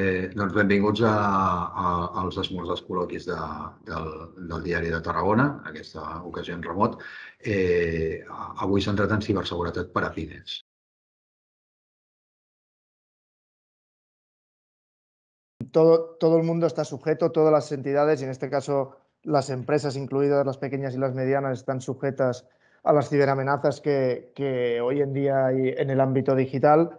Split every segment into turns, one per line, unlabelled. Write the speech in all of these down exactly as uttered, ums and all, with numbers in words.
Doncs benvinguts a, a, als esmorzars col·loquis de, del, del Diari de Tarragona, en aquesta ocasió en remot. Eh, avui centrat en ciberseguretat per a pimes.
Todo, todo el mundo está sujeto, todas las entidades, y en este caso las empresas, incluidas las pequeñas y las medianas, están sujetas a las ciberamenazas que, que hoy en día hay en el ámbito digital.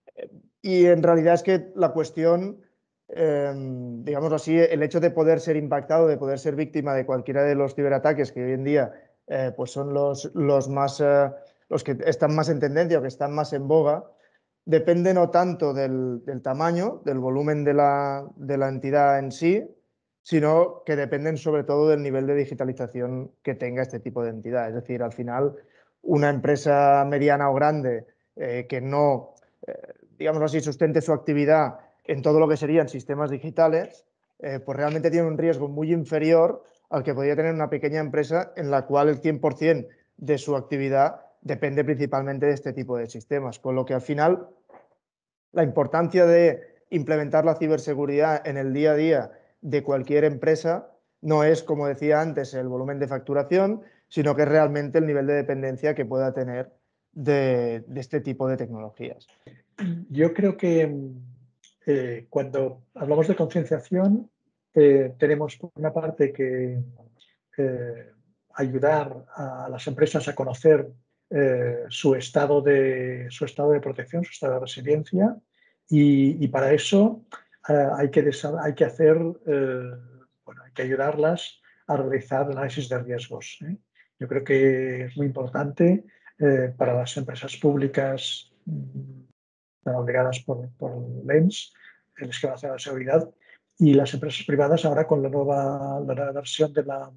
Y en realidad es que la cuestión, eh, digamos así, el hecho de poder ser impactado, de poder ser víctima de cualquiera de los ciberataques que hoy en día eh, pues son los, los, más, eh, los que están más en tendencia o que están más en boga, depende no tanto del, del tamaño, del volumen de la, de la entidad en sí, sino que dependen sobre todo del nivel de digitalización que tenga este tipo de entidad. Es decir, al final, una empresa mediana o grande eh, que no, eh, digamos así, sustente su actividad en todo lo que serían sistemas digitales, eh, pues realmente tiene un riesgo muy inferior al que podría tener una pequeña empresa en la cual el cien por cien de su actividad depende principalmente de este tipo de sistemas. Con lo que al final la importancia de implementar la ciberseguridad en el día a día de cualquier empresa no es, como decía antes, el volumen de facturación, sino que es realmente el nivel de dependencia que pueda tener de, de este tipo de tecnologías.
Yo creo que eh, cuando hablamos de concienciación, eh, tenemos por una parte que eh, ayudar a las empresas a conocer eh, su, estado de, su estado de protección, su estado de resiliencia, y, y para eso eh, hay, que hay que hacer, eh, bueno, hay que ayudarlas a realizar análisis de riesgos, ¿eh? Yo creo que es muy importante eh, para las empresas públicas están obligadas por, por el E N S, el Esquema Nacional de Seguridad, y las empresas privadas ahora con la nueva, la nueva versión de la,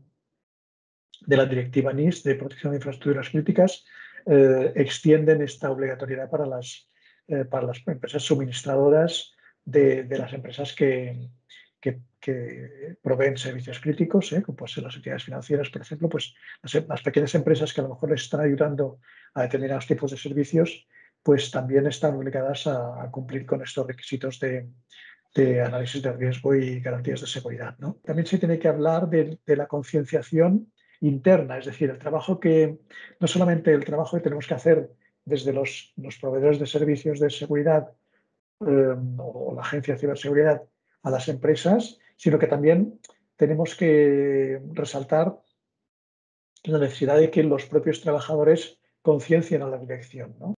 de la directiva N I S de protección de infraestructuras críticas, eh, extienden esta obligatoriedad para las, eh, para las empresas suministradoras de, de las empresas que, que, que proveen servicios críticos, ¿eh? Como pueden ser las entidades financieras, por ejemplo, pues las, las pequeñas empresas que a lo mejor les están ayudando a determinados tipos de servicios, pues también están obligadas a, a cumplir con estos requisitos de, de análisis de riesgo y garantías de seguridad, ¿no? También se tiene que hablar de, de la concienciación interna, es decir, el trabajo que, no solamente el trabajo que tenemos que hacer desde los, los proveedores de servicios de seguridad eh, o la agencia de ciberseguridad a las empresas, sino que también tenemos que resaltar la necesidad de que los propios trabajadores conciencien a la dirección, ¿no?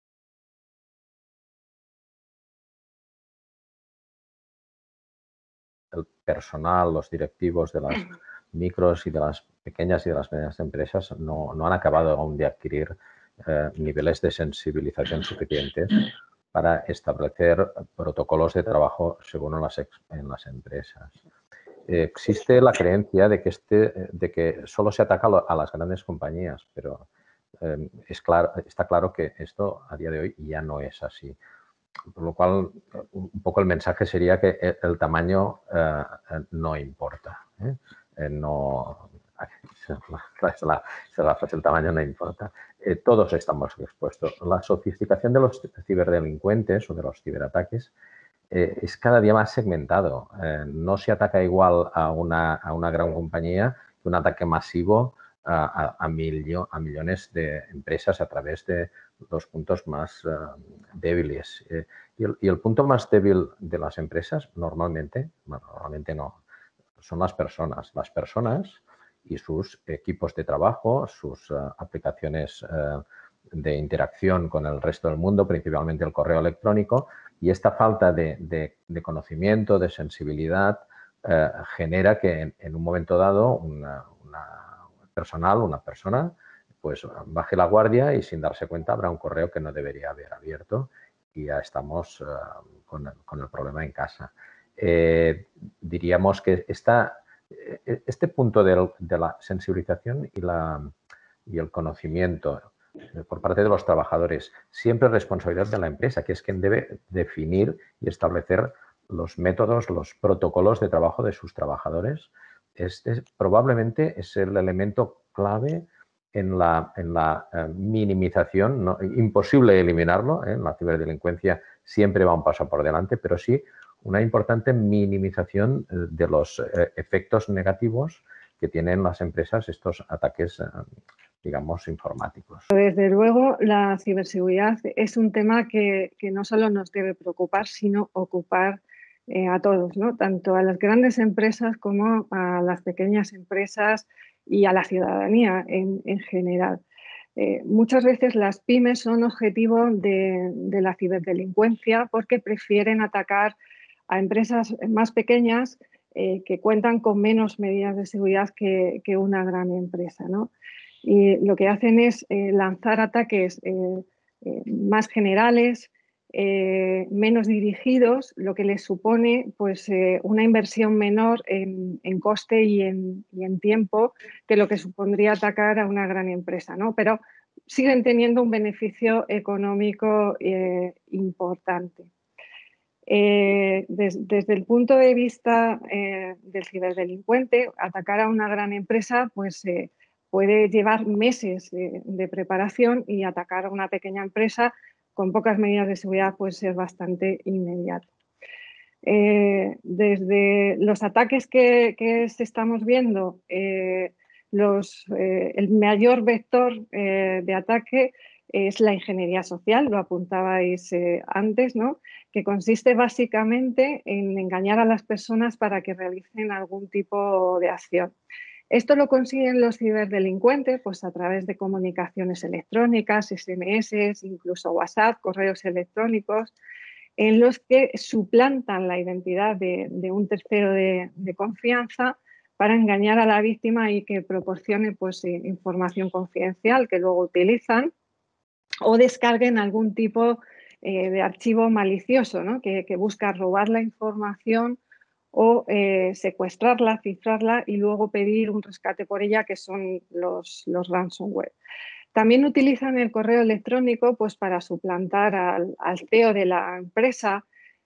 El personal, los directivos de las micros y de las pequeñas y de las medianas empresas no, no han acabado aún de adquirir eh, niveles de sensibilización suficientes para establecer protocolos de trabajo según en las, en las empresas. Eh, existe la creencia de que, este, de que solo se ataca a las grandes compañías, pero eh, es claro, está claro que esto a día de hoy ya no es así. Por lo cual, un poco el mensaje sería que el tamaño eh, no importa. ¿eh? Eh, no, es la, es la frase, el tamaño no importa. Eh, todos estamos expuestos. La sofisticación de los ciberdelincuentes o de los ciberataques eh, es cada día más segmentado. Eh, no se ataca igual a una, a una gran compañía que un ataque masivo a, a, a, millo, a millones de empresas a través de los puntos más uh, débiles. Eh, y, el, y el punto más débil de las empresas, normalmente, bueno, normalmente no, son las personas. Las personas y sus equipos de trabajo, sus uh, aplicaciones uh, de interacción con el resto del mundo, principalmente el correo electrónico, y esta falta de, de, de conocimiento, de sensibilidad, uh, genera que en, en un momento dado una, una personal, una persona, pues baje la guardia y sin darse cuenta habrá un correo que no debería haber abierto y ya estamos uh, con, el, con el problema en casa. Eh, diríamos que esta, este punto de, de la sensibilización y, la, y el conocimiento por parte de los trabajadores siempre es responsabilidad de la empresa, que es quien debe definir y establecer los métodos, los protocolos de trabajo de sus trabajadores. Este probablemente es el elemento clave en la, en la eh, minimización, ¿no? Imposible eliminarlo, ¿eh? En la ciberdelincuencia siempre va un paso por delante, pero sí una importante minimización de los eh, efectos negativos que tienen las empresas estos ataques, eh, digamos, informáticos.
Desde luego, la ciberseguridad es un tema que, que no solo nos debe preocupar, sino ocupar eh, a todos, ¿no? Tanto a las grandes empresas como a las pequeñas empresas y a la ciudadanía en, en general. Eh, muchas veces las pymes son objetivo de, de la ciberdelincuencia porque prefieren atacar a empresas más pequeñas eh, que cuentan con menos medidas de seguridad que, que una gran empresa, ¿no? Y lo que hacen es eh, lanzar ataques eh, eh, más generales, eh, menos dirigidos, lo que les supone pues, eh, una inversión menor en, en coste y en, y en tiempo que lo que supondría atacar a una gran empresa, ¿no? Pero siguen teniendo un beneficio económico eh, importante. Eh, des, desde el punto de vista eh, del ciberdelincuente, atacar a una gran empresa pues, eh, puede llevar meses de, de preparación y atacar a una pequeña empresa con pocas medidas de seguridad puede ser bastante inmediato. Eh, desde los ataques que, que estamos viendo, eh, los, eh, el mayor vector eh, de ataque es la ingeniería social, lo apuntabais eh, antes, ¿no? Que consiste básicamente en engañar a las personas para que realicen algún tipo de acción. Esto lo consiguen los ciberdelincuentes pues, a través de comunicaciones electrónicas, ese eme ese, incluso WhatsApp, correos electrónicos, en los que suplantan la identidad de, de un tercero de, de confianza para engañar a la víctima y que proporcione pues, información confidencial que luego utilizan o descarguen algún tipo eh, de archivo malicioso, ¿no? que, que busca robar la información o eh, secuestrarla, cifrarla y luego pedir un rescate por ella, que son los, los ransomware. También utilizan el correo electrónico pues, para suplantar al, al ce e o de la empresa,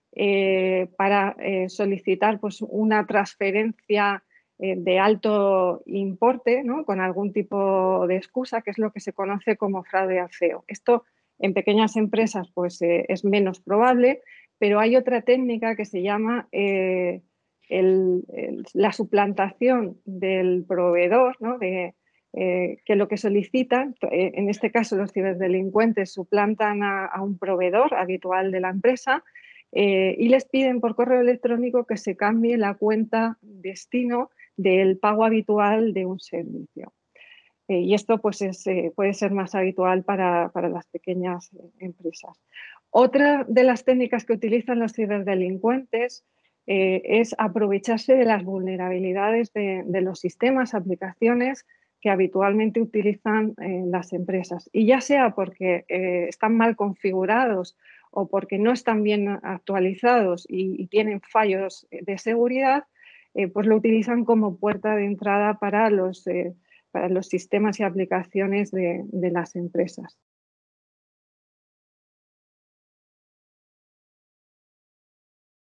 eh, para eh, solicitar pues, una transferencia eh, de alto importe, ¿no? Con algún tipo de excusa, que es lo que se conoce como fraude al ce e o. Esto en pequeñas empresas pues, eh, es menos probable, pero hay otra técnica que se llama eh, el, el, la suplantación del proveedor, ¿no? de, Eh, que lo que solicitan, eh, en este caso los ciberdelincuentes suplantan a, a un proveedor habitual de la empresa eh, y les piden por correo electrónico que se cambie la cuenta destino del pago habitual de un servicio. Eh, y esto pues, es, eh, puede ser más habitual para, para las pequeñas eh, empresas. Otra de las técnicas que utilizan los ciberdelincuentes eh, es aprovecharse de las vulnerabilidades de, de los sistemas, aplicaciones que habitualmente utilizan eh, las empresas. Y ya sea porque eh, están mal configurados o porque no están bien actualizados y, y tienen fallos de seguridad, eh, pues lo utilizan como puerta de entrada para los, eh, para los sistemas y aplicaciones de, de las empresas.